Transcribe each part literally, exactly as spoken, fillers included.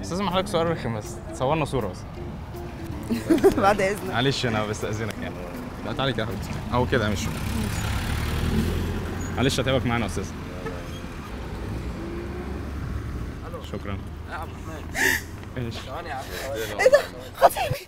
بس لازم احلك سؤال رخم بس تصورنا صوره بس. بعد اذنك. معلش انا بستأذنك يعني. لا تعالي كده يا حبيبتي اهو كده مش معلش هتعبك معانا يا استاذ. شكرا يا عبد الرحمن. ماشي ثواني يا عبد ايه ده؟ خطيبي.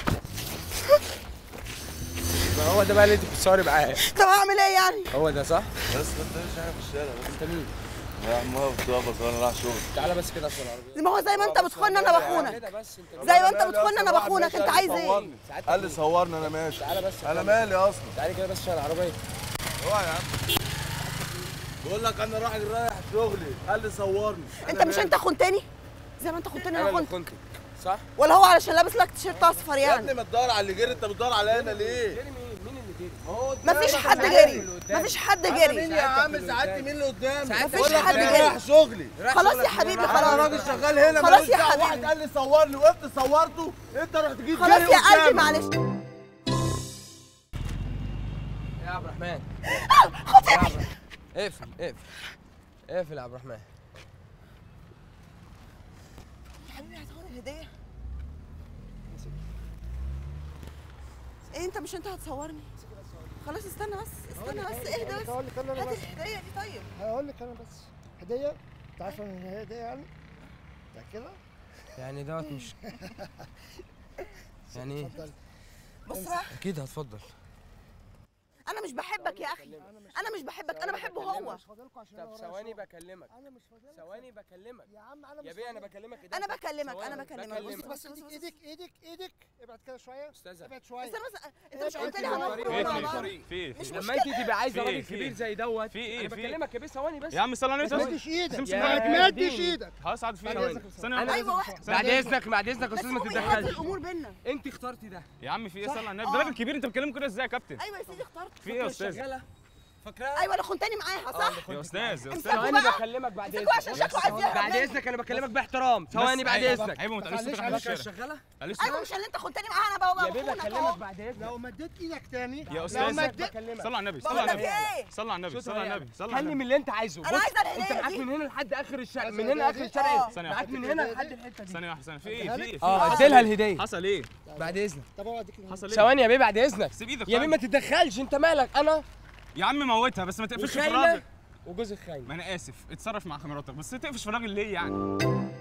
ما هو ده بقى اللي انت بتصوري معاه. طب اعمل ايه يعني؟ هو ده صح؟ بس ما انتش عارف في الشارع بس. انت مين؟ يا عم واقف بتقف وانا رايح شغل. تعالى بس كده عشان العربيه. ما هو زي ما انت بتخون انا بخونك. كده بس انت زي ما انت بتخون انا بخونك، انت عايز ايه؟ قال لي صورني انا ماشي. تعالى بس انا مالي اصلا. تعالى كده بس عشان العربيه. اوعى يا عم. بقول لك انا رايح رايح شغلي، قال لي صورني. انت مش انت خنتني؟ زي ما انت خنتني انا انا اللي خنت. كنت صح؟ ولا هو علشان لابس لك تيشيرت اصفر يا يعني؟ ابني ما تدور على اللي جري، انت بتدور على انا ليه؟ جري مين؟ مين اللي جري؟ هو مفيش حد جري، مفيش حد مين جري. يا عم ساعدني مين اللي قدامي؟ مفيش حد انا جري. رايح شغلي. خلاص يا حبيبي انا خلاص. راجل شغال هنا خلاص ماليش يا دعوة. حبيبي. واحد قال لي صورني وقفت صورته، انت رحت جيت خلاص جري يا قلبي قدامي. معلش. يا عبد الرحمن. خطيبي. اقفل اقفل اقفل يا عبد الرحمن. يا حبيبي هتاخد الهدية؟ ايه انت مش انت هتصورني؟ خلاص استنى بس استنى بس اهدى بس. هقول لك انا هات بس الهدية دي طيب. هقول لك انا بس هديه. انت عارفه ان هي هديه يعني؟ ده كده؟ يعني دوت مش يعني ايه؟ اتفضل. بص بقى اكيد هتفضل. انا مش بحبك يا اخي، انا مش بحبك، انا بحبه هو. مش فاضلكوا عشان طب أنا ثواني ورايا بكلمك. شغل. انا مش فاضلك. ثواني بكلمك. يا عم انا مش يا بيه انا فاضلك. بكلمك إيه انا ده؟ بكلمك انا ثواني، بكلمك بص بكلمك. بص بس بص ايدك ايدك ايدك ابعد كده شويه. استاذة. ابعد شويه. استنى بس انت مش قلت لي انت هنخرج في مع ايه؟ بعض؟ في ايه مش في لما انت تبقى عايزه في راجل ايه؟ في كبير ايه؟ زي دوت في ايه؟ انا في ايه؟ بكلمك يا بيه ثواني بس. يا عم صلي على ما النبي تمدش ايدك. تمسك يا ما تمدش ديني. ايدك. خلاص قعد فين؟ بعد إذنك. ثانية واحدة. ايوه واحد. بعد اذنك بعد اذنك يا بس استاذ ما هو بيهدي تتدخلش. الامور بينا. انت اخترتي ده. يا عم في ايه؟ صلي على النبي، آه. ده راجل كبير انت بتكلمه كده ازاي يا كابتن؟ ايوه يا سيدي اخترت. في ايه يا استاذ؟ شغاله فاكراها؟ ايوه انا خنتني معاها صح؟ يا استاذ يا استاذ امسكوا ثواني بقى. بكلمك بعد امسكوا عشان اذنك. شكله عايز يهرب بعد مني. اذنك انا بكلمك باحترام. ثواني بعد اذنك. عيب ما تعليش صوتك على على فاكره الشارع. شغاله؟ تعليش ايوه صوتك. مش اللي انت خنتني معاها انا بقى يا بيه بخونك بكلمك اهو. بعد اذنك. لو مديت ايدك تاني يا لو استاذ مديت بكلمك. صلي على النبي صلي بقول على لك النبي ايه؟ صلي على النبي صلي على النبي صلي على كلم النبي. اللي انت عايزه. أنا بص، عايزة الهدية انت معاك دي. من هنا لحد اخر الشارع، عايز من هنا الهدية لاخر دي؟ الشارع. آه. ثانية معاك واحدة. من هنا لحد الحته دي. ثانية واحدة ثانية في ايه؟ في ايه؟ في اه ايه؟ اديلها الهديه. حصل ايه؟ بعد اذنك. طب اقعد كده. حصل ايه؟ ثواني يا بيه بعد اذنك. سيب ايدك يا بيه ما طيب. تتدخلش، انت مالك؟ انا يا عم موتها بس ما تقفش في وخاينه الراجل. وجوزك خاينه. ما انا اسف اتصرف مع خمراتك بس تقفش في الراجل ليه يعني؟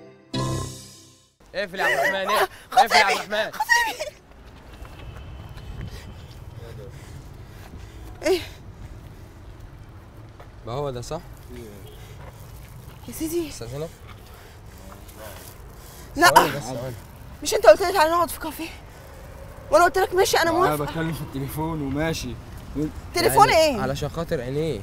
اقفل يا عبد الرحمن اقفل. اقفل يا عبد الرحمن. ايه ما هو ده صح؟ يا سيدي؟ استاذنك. لا ثواني بس ثواني. مش انت قلت لي تعالى نقعد في كافيه؟ وانا قلت لك ماشي انا انا موافقه. بتكلم في التليفون وماشي. تليفون يعني ايه؟ علشان خاطر عينيه.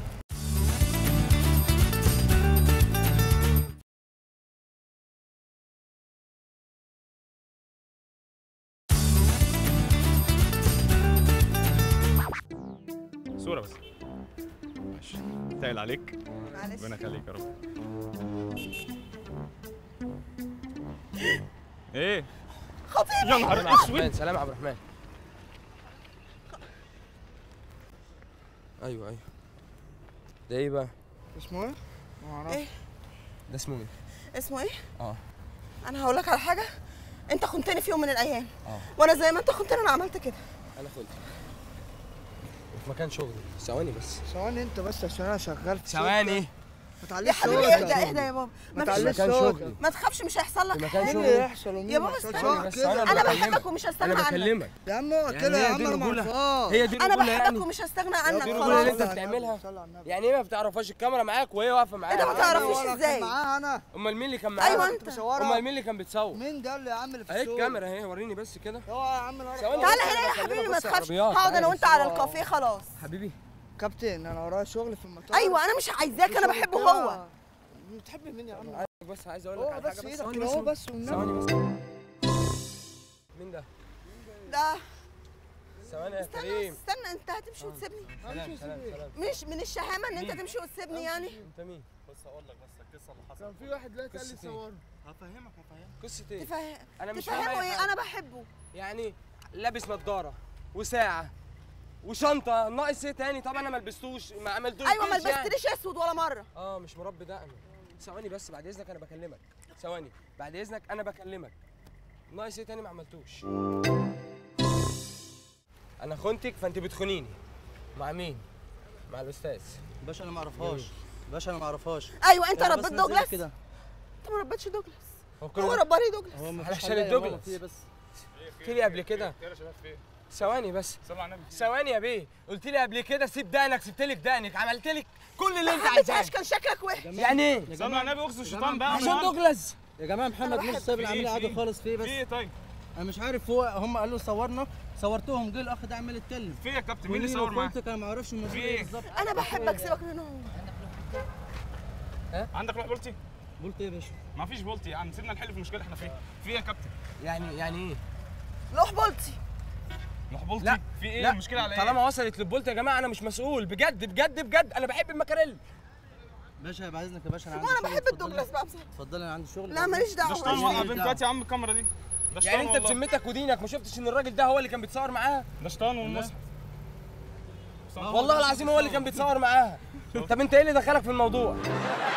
صورة بس ماشي تقل عليك معلش ربنا يخليك يا رب. ايه؟ خطيبي. يا نهار سلام يا عبد اسود. الرحمن. سلام يا عبد الرحمن. ايوه ايوه. ده ايه بقى؟ اسمه ايه؟ ما اعرفش. ايه ده اسمه ايه؟ اسمه ايه؟ اه انا هقول لك على حاجه، انت خنتني في يوم من الايام اه وانا زي ما انت خنتني انا عملت كده. انا خدت في مكان شغلي. ثواني بس ثواني انت بس عشان انا شغال في ثواني. ما يا تعليش حبيبي صوتك. اهدى اهدى يا بابا. ما ما, في تعليش مكان صوتك. شغلي. ما تخافش مش هيحصل لك في حاجه. مكان ايه شغلي. اللي يحصل ومين يا ما بابا يحصلش؟ استنى. اقعد بس كده. أنا انا بكلمك. بحبك ومش هستغنى انا عنك. بكلمك. يا عم اقعد يعني كده هي يا عم دي انا الرجولة؟ معرفهاش. هي دي انا الرجوله بحبك يعني؟ ومش هستغنى يا عنك ابني الرجولة اللي خلاص. انت بتعملها؟ صلي على النبي. يعني ايه ما بتعرفهاش الكاميرا معاك وهي واقفه معاك؟ انت ما تعرفوش ولا ازاي؟ كان معاها انا. امال مين اللي كان معاك؟ ايوه كنت انت. بصورها. امال مين اللي كان بتصور؟ مين ده اللي يا عم اللي في اهي الصورة؟ الكاميرا اهي. وريني بس كده. اوعى يا عم انا ثواني. تعالى بس هنا يا أنا حبيبي بكلمك ما بس تخافش، عربيات. هقعد انا وانت على آه. الكافيه خلاص. حبيبي كابتن انا ورايا شغل في المطار. ايوه انا مش عايزاك انا بحبه هو. بتحب مين يا عم؟ عايزك بس عايز اقول لك هو على بس حاجه. ايدك ثواني كده بس اهو بس والنبي. ثواني بس. مين ده؟ ده ثواني يا استنى كريم. استنى انت هتمشي وتسيبني؟ سلام سلام سلام. مش من الشهامه ان انت تمشي وتسيبني يعني؟ انت مين؟ بص اقول لك بس القصه اللي حصلت. كان في واحد دلوقتي قال لي قصة إيه؟ صورني. هفهمك هفهمك. قصه ايه؟ تفهم انا مش فاهم تفهمه أي ايه؟ حاجة. انا بحبه. يعني لابس نضاره وساعه وشنطه، ناقص ايه تاني؟ طبعا انا ما لبستوش ما عملتوش. ايوه ما لبستليش اسود ولا مره. اه مش مربي دقن. ثواني بس بعد اذنك انا بكلمك. ثواني بعد اذنك انا بكلمك. ناقص ايه تاني ما عملتوش؟ انا خنتك فانت بتخونيني. مع مين؟ مع الاستاذ. باشا انا ما اعرفهاش. باشا انا ما اعرفهاش. ايوه انت أنا ربيت بس نازل دوجلاس؟ كده. انت ما ربيتش دوجلاس. هو كل هو ده رباني دوجلاس. هو مفيش علشان حل يا الدوجلاس. ماما، في إيه بس؟ قلت لي قبل كده. خير يا شباب في ايه؟ ثواني بس. صلوا على النبي. ثواني يا بيه، قلت لي قبل كده سيب دقنك، سبت لك دقنك، عملت لك كل اللي انت ما حبيتهاش، عايزاه. كان شكلك وحش. يعني ايه؟ صلوا على النبي اغسل الشيطان بقى. عشان دوجلاس. يا جماعه محمد أنا مش بحب- سايب في العمليه إيه؟ عادي في خالص. في إيه في بس؟ ايه طيب؟ انا مش عارف. هو هم قالوا صورنا، صورتهم، جه الاخ ده عمال يتكلم. في ايه يا كابتن؟ مين اللي صور معاك؟ قلت انا ما اعرفش الموضوع في ايه إيه؟ بالظبط. انا بحبك، سيبك منهم. عندك روح بولتي؟ قلت ايه يا باشا؟ ما فيش بولتي يا عم، سيبنا نحل في المشكله احنا فيها. في ايه يا كابتن؟ يعني يعني ايه؟ لوح بولتي. روح بولتي؟ لا في ايه؟ لا، المشكله على ايه؟ طالما وصلت للبولت يا جماعه انا مش مسؤول، بجد بجد بجد انا بحب المكاريل. باشا بعد اذنك يا باشا انا عندي وانا شغل. بحب اتفضلي. الدوجلاس بقى بصراحه. اتفضلي انا عندي شغل. لا ماليش ده شطان دعوه. والله. ماليش بنت دعوة. هاتي يا عم الكاميرا دي. ده شطان يعني انت والله. بذمتك ودينك ما شفتش ان الراجل ده هو اللي كان بيتصور معاها؟ ده شطان والمصحف. والله العظيم هو اللي كان بيتصور معاها. طب انت ايه اللي دخلك في الموضوع؟